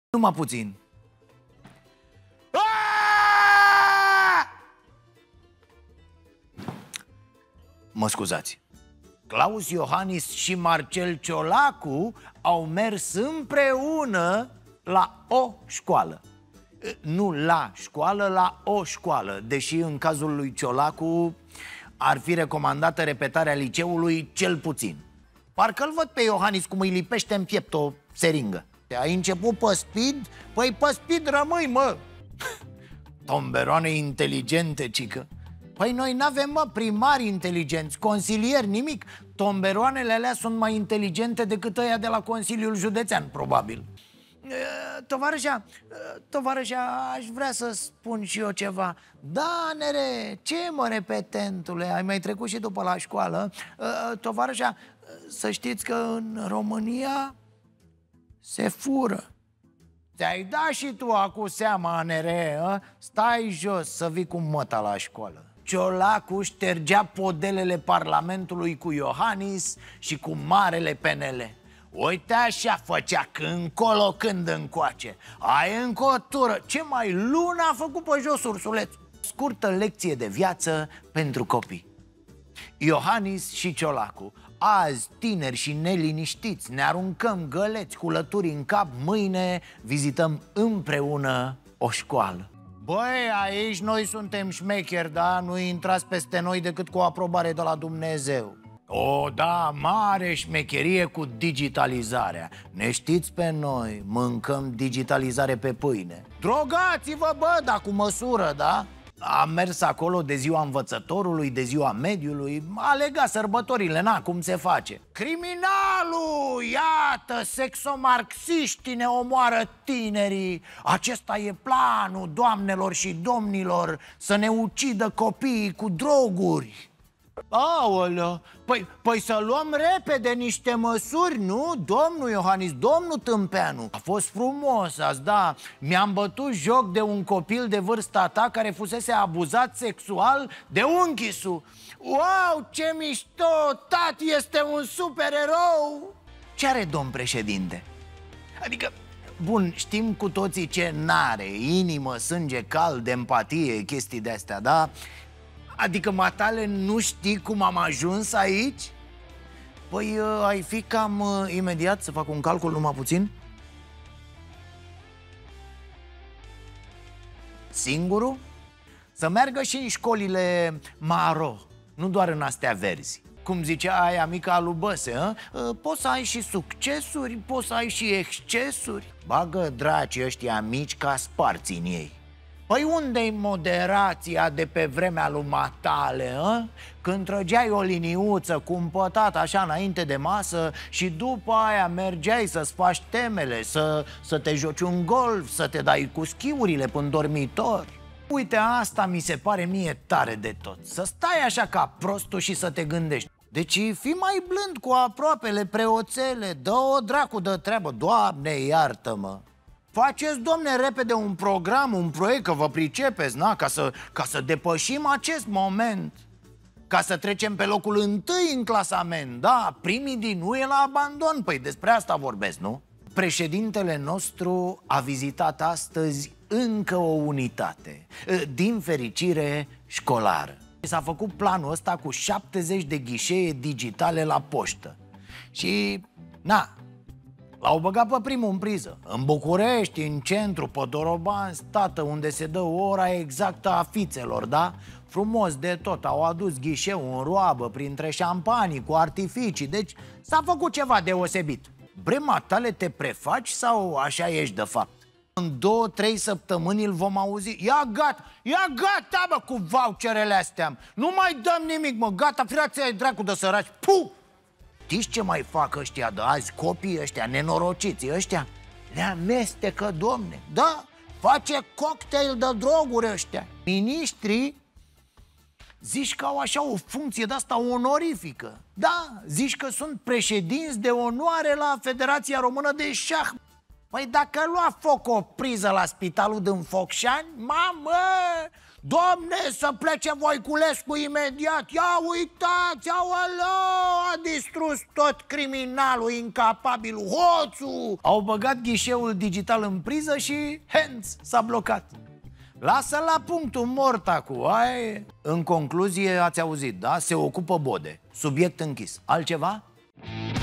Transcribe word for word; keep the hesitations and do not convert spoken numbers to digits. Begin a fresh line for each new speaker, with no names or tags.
Numai puțin. Mă scuzați. Claus Iohannis și Marcel Ciolacu au mers împreună la o școală. Nu la școală, la o școală. Deși în cazul lui Ciolacu ar fi recomandată repetarea liceului cel puțin. Parcă-l văd pe Iohannis cum îi lipește în piept o seringă. Ai început pe speed? Păi pe speed rămâi, mă. Tomberoane inteligente, cică. Păi noi n-avem, mă, primari inteligenți, consilieri, nimic. Tomberoanele alea sunt mai inteligente decât ăia de la Consiliul Județean, probabil. Tovarășa, tovarășa, aș vrea să spun și eu ceva. Da, nere, ce mă, repetentule, ai mai trecut și după la școală. Tovarășa, să știți că în România se fură. Ți-ai dat și tu acu seama, nere, a? Stai jos să vii cu măta la școală. Ciolacu ștergea podelele Parlamentului cu Iohannis și cu marele P N L. Uite așa făcea când colo, când încoace. Ai încă o tură. Ce mai lună a făcut pe jos ursulețul. Scurtă lecție de viață pentru copii. Iohannis și Ciolacu. Azi, tineri și neliniștiți, ne aruncăm găleți cu lături în cap. Mâine vizităm împreună o școală. Băi, aici noi suntem șmecheri, da? Nu intrați peste noi decât cu o aprobare de la Dumnezeu. O, da, mare șmecherie cu digitalizarea. Ne știți pe noi, mâncăm digitalizare pe pâine. Drogați-vă, bă, dar cu măsură, da? Am mers acolo de ziua învățătorului, de ziua mediului. A legat sărbătorile, na, cum se face. Criminalul, iată, sexomarxiștii ne omoară tinerii. Acesta e planul, doamnelor și domnilor, să ne ucidă copiii cu droguri. Aoleu, păi, păi să luăm repede niște măsuri, nu? Domnul Iohannis, domnul Tâmpeanu. A fost frumos azi, da. Mi-am bătut joc de un copil de vârsta ta care fusese abuzat sexual de unchisul. Wow, ce mișto, tati este un supererou. Ce are domn președinte? Adică, bun, știm cu toții ce n-are, inimă, sânge cald, empatie, chestii de-astea, da? Adică, matale, nu știi cum am ajuns aici? Păi, uh, ai fi cam uh, imediat să fac un calcul numai puțin? Singurul? Să meargă și în școlile maro, nu doar în astea verzi. Cum zicea aia mica a lui Băse, a? Poți să ai și succesuri, poți să ai și excesuri. Bagă dracii ăștia mici ca sparți în ei. Păi unde-i moderația de pe vremea lui Matale, a? Când trăgeai o liniuță cumpătat așa înainte de masă și după aia mergeai să-ți faci temele, să, să te joci un golf, să te dai cu schiurile până dormitor. Uite, asta mi se pare mie tare de tot. Să stai așa ca prostul și să te gândești. Deci fii mai blând cu aproapele, preoțele, dă-o dracu de treabă. Doamne, iartă-mă. Faceți, domne, repede un program, un proiect, că vă pricepeți, na? Ca să, ca să depășim acest moment. Ca să trecem pe locul întâi în clasament. Da, primii din U E la abandon. Păi despre asta vorbesc, nu? Președintele nostru a vizitat astăzi încă o unitate, din fericire școlară. S-a făcut planul ăsta cu șaptezeci de ghișee digitale la poștă. Și, na, l-au băgat pe primul în priză. În București, în centru, pe Doroban, stată, unde se dă ora exactă a fițelor, da? Frumos de tot, au adus ghișeul în roabă, printre șampanii, cu artificii. Deci s-a făcut ceva deosebit. Brema tale, te prefaci sau așa ești de fapt? În două, trei săptămâni îl vom auzi. Ia gata, ia gata, bă, cu voucherele astea. Nu mai dăm nimic, mă, gata, firați ai dracu de săraci. Puh! Știți ce mai fac ăștia de azi, copiii ăștia, nenorociții ăștia? Le amestecă, domne, da? Face cocktail de droguri ăștia. Miniștrii zici că au așa o funcție de-asta onorifică. Da, zici că sunt președinți de onoare la Federația Română de Șah. Păi dacă lua foc o priză la spitalul din Focșani, mamă, domne, să plece Voiculescu imediat. Ia uitați, aoleu, a distrus tot criminalul incapabil Hoțu. Au băgat ghișeul digital în priză și hands, s-a blocat. Lasă la punctul mort acu, ai. În concluzie, ați auzit, da? Se ocupă Bode. Subiect închis. Altceva?